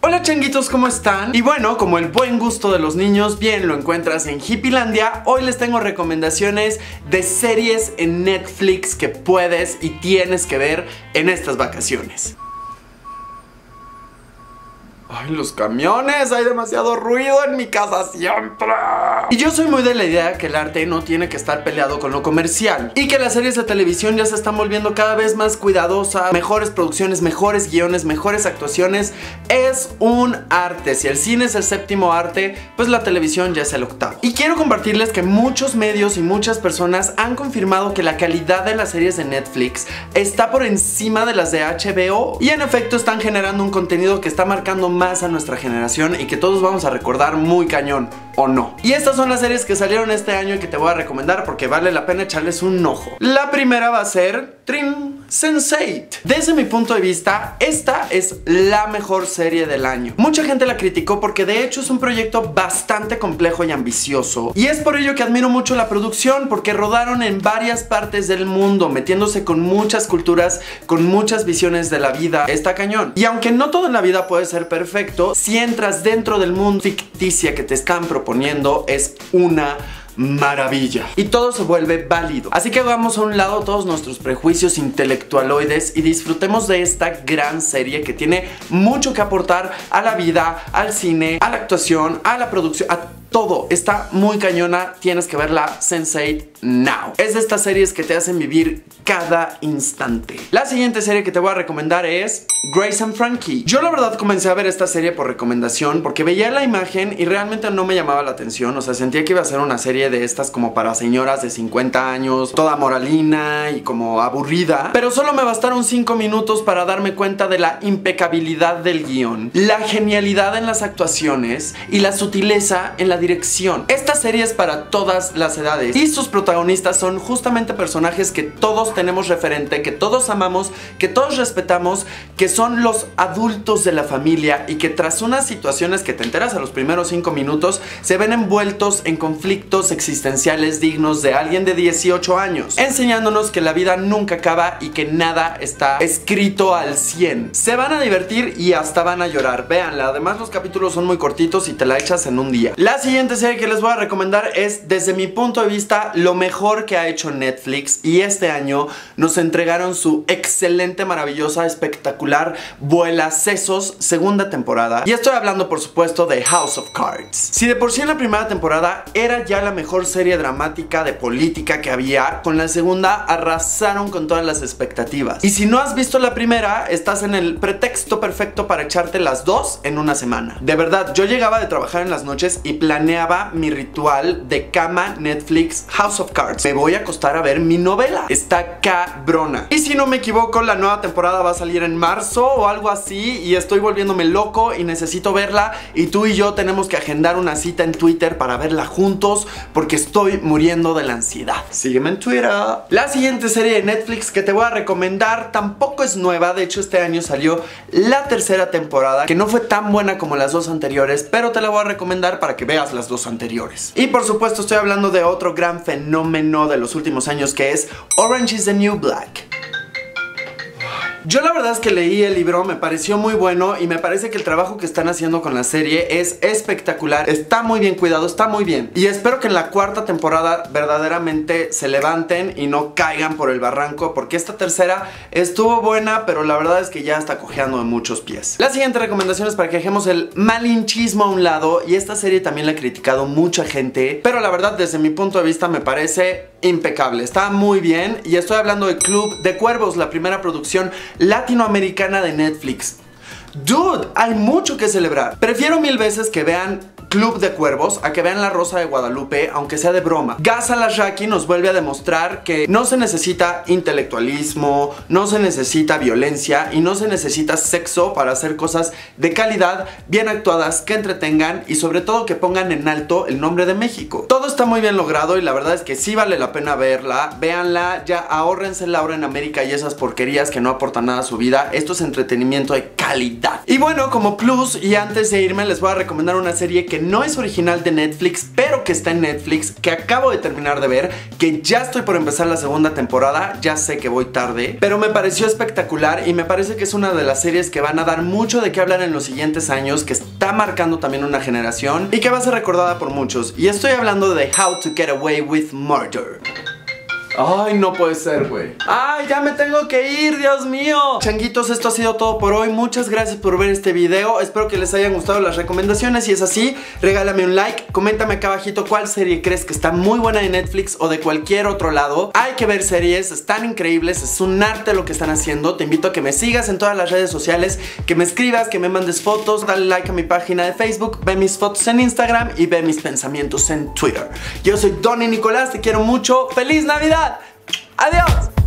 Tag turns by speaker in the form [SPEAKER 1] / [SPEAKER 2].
[SPEAKER 1] Hola changuitos, ¿cómo están? Y bueno, como el buen gusto de los niños bien lo encuentras en Hippielandia, hoy les tengo recomendaciones de series en Netflix que puedes y tienes que ver en estas vacaciones. ¡Ay, los camiones! Hay demasiado ruido en mi casa siempre. Y yo soy muy de la idea que el arte no tiene que estar peleado con lo comercial y que las series de televisión ya se están volviendo cada vez más cuidadosas, mejores producciones, mejores guiones, mejores actuaciones. Es un arte. Si el cine es el séptimo arte, pues la televisión ya es el octavo. Y quiero compartirles que muchos medios y muchas personas han confirmado que la calidad de las series de Netflix está por encima de las de HBO, y en efecto están generando un contenido que está marcando más a nuestra generación y que todos vamos a recordar muy cañón, ¿o no? Y estas son las series que salieron este año y que te voy a recomendar porque vale la pena echarles un ojo. La primera va a ser Trin Sense8. Desde mi punto de vista, esta es la mejor serie del año. Mucha gente la criticó porque de hecho es un proyecto bastante complejo y ambicioso, y es por ello que admiro mucho la producción, porque rodaron en varias partes del mundo, metiéndose con muchas culturas, con muchas visiones de la vida. Está cañón. Y aunque no todo en la vida puede ser perfecto, si entras dentro del mundo ficticio que te están proponiendo, es una maravilla y todo se vuelve válido. Así que hagamos a un lado todos nuestros prejuicios intelectualoides y disfrutemos de esta gran serie que tiene mucho que aportar a la vida, al cine, a la actuación, a la producción, a todo. Está muy cañona, tienes que verla. Sense8 now. Es de estas series que te hacen vivir cada instante. La siguiente serie que te voy a recomendar es Grace and Frankie. Yo la verdad comencé a ver esta serie por recomendación porque veía la imagen y realmente no me llamaba la atención. O sea, sentía que iba a ser una serie de estas como para señoras de 50 años, toda moralina y como aburrida. Pero solo me bastaron 5 minutos para darme cuenta de la impecabilidad del guión, la genialidad en las actuaciones y la sutileza en la dirección. Esta serie es para todas las edades y sus protagonistas son justamente personajes que todos tenemos referente, que todos amamos, que todos respetamos, que son los adultos de la familia y que tras unas situaciones que te enteras a los primeros 5 minutos se ven envueltos en conflictos existenciales dignos de alguien de 18 años, enseñándonos que la vida nunca acaba y que nada está escrito al 100. Se van a divertir y hasta van a llorar. Véanla, además los capítulos son muy cortitos y te la echas en un día. La siguiente serie que les voy a recomendar es, desde mi punto de vista, lo mejor que ha hecho Netflix, y este año nos entregaron su excelente, maravillosa, espectacular Vuela Sesos segunda temporada, y estoy hablando por supuesto de House of Cards. Si de por sí en la primera temporada era ya la mejor serie dramática de política que había, con la segunda arrasaron con todas las expectativas, y si no has visto la primera, estás en el pretexto perfecto para echarte las dos en una semana. De verdad, yo llegaba de trabajar en las noches y planeaba mi ritual de cama, Netflix, House of Cards. Me voy a acostar a ver mi novela. Está cabrona. Y si no me equivoco, la nueva temporada va a salir en marzo o algo así, y estoy volviéndome loco y necesito verla, y tú y yo tenemos que agendar una cita en Twitter para verla juntos porque estoy muriendo de la ansiedad. Sígueme en Twitter. La siguiente serie de Netflix que te voy a recomendar tampoco es nueva. De hecho, este año salió la tercera temporada, que no fue tan buena como las dos anteriores, pero te la voy a recomendar para que veas las dos anteriores. Y por supuesto estoy hablando de otro gran fenómeno de los últimos años, que es Orange is the New Black. Yo la verdad es que leí el libro, me pareció muy bueno y me parece que el trabajo que están haciendo con la serie es espectacular. Está muy bien cuidado, está muy bien. Y espero que en la cuarta temporada verdaderamente se levanten y no caigan por el barranco, porque esta tercera estuvo buena, pero la verdad es que ya está cojeando de muchos pies. La siguiente recomendación es para que dejemos el malinchismo a un lado, y esta serie también la ha criticado mucha gente, pero la verdad desde mi punto de vista me parece impecable, está muy bien, y estoy hablando de Club de Cuervos, la primera producción latinoamericana de Netflix. Dude, hay mucho que celebrar. Prefiero mil veces que vean Club de Cuervos a que vean La Rosa de Guadalupe, aunque sea de broma. Ghazal Ashraki nos vuelve a demostrar que no se necesita intelectualismo, no se necesita violencia y no se necesita sexo para hacer cosas de calidad, bien actuadas, que entretengan y sobre todo que pongan en alto el nombre de México. Todo está muy bien logrado y la verdad es que sí vale la pena verla. Véanla, ya ahórrense la hora en América y esas porquerías que no aportan nada a su vida. Esto es entretenimiento de calidad. Y bueno, como plus, y antes de irme, les voy a recomendar una serie que no es original de Netflix, pero que está en Netflix, que acabo de terminar de ver, que ya estoy por empezar la segunda temporada, ya sé que voy tarde, pero me pareció espectacular y me parece que es una de las series que van a dar mucho de qué hablar en los siguientes años, que está marcando también una generación y que va a ser recordada por muchos. Y estoy hablando de How to Get Away with Murder. Ay, no puede ser, güey. Ay, ya me tengo que ir, Dios mío. Changuitos, esto ha sido todo por hoy. Muchas gracias por ver este video. Espero que les hayan gustado las recomendaciones. Si es así, regálame un like. Coméntame acá abajito cuál serie crees que está muy buena de Netflix o de cualquier otro lado. Hay que ver series, están increíbles. Es un arte lo que están haciendo. Te invito a que me sigas en todas las redes sociales, que me escribas, que me mandes fotos. Dale like a mi página de Facebook. Ve mis fotos en Instagram y ve mis pensamientos en Twitter. Yo soy Donny Nicolás, te quiero mucho. ¡Feliz Navidad! ¡Adiós!